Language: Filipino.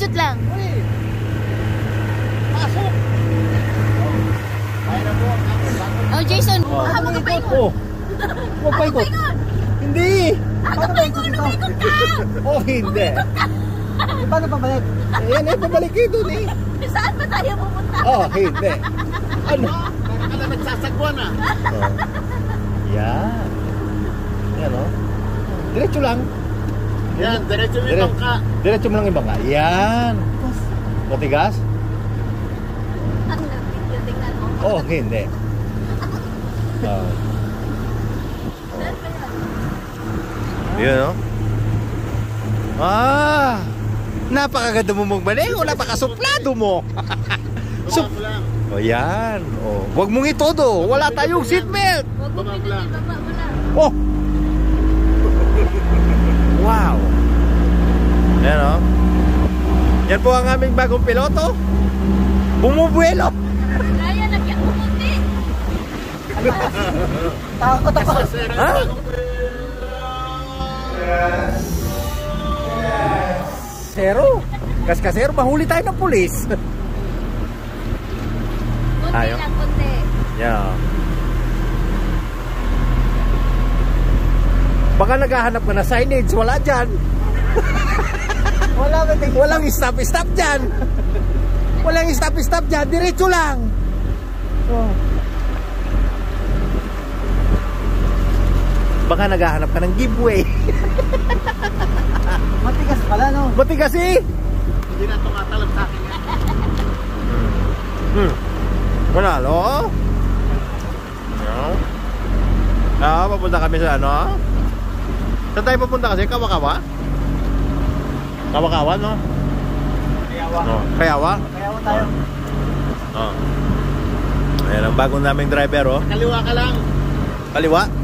Screenshot lang. Pasok. Kaya na po. Oh, Jason, baka makapaikot. Huwag pa ikot. Hindi. Paano ba ikot? Lumikot ka! Oh, hindi. Paano pabalik? Ayan, pabalik kayo dun eh. Saan ba tayo pupunta? Oh, hindi. Ano? Para ka na nagsasagwan ah. Oh. Yan. Yan o. Diretso lang. Yan, diretso yung bangka. Diretso mo lang yung bangka. Yan. Matigas? Ang video, tingnan mo. Oh, hindi. Oh. Saan ba yan? Yun o. Ah! Napakaganda mo magbalik o napakasuplado mo. Baba mo lang. O yan. O. Huwag mong itodo. Wala tayong seatbelt. Huwag mo Baba mo pinili, lang. baba mo lang. Oh! Wow! Yan o. Yan po ang aming bagong piloto. Bumubuelo. Kaya, nagyan mo kunti. Takot ako. Ha? Kasero. Kasero, mahuli tayo ng pulis. Kunti Ayaw. lang, kunti. Yeah. Baka naghahanap ka na signage, wala dyan. Walang stop dyan. Walang stop dyan, diretso lang. Oh. Baka naghahanap ka ng giveaway. Matigas pala, no? Matigas eh. Hindi na tumatalab sa akin yan. Manalo. Papunta kami sa ano? Saan tayo papunta kasi? Kawa-kawa? Kawa-kawa, no? Kayawa. Oh, Kayawa? Kayawa tayo. Oh. Ayan ang bagong naming driver, oh. Kaliwa ka lang. Kaliwa?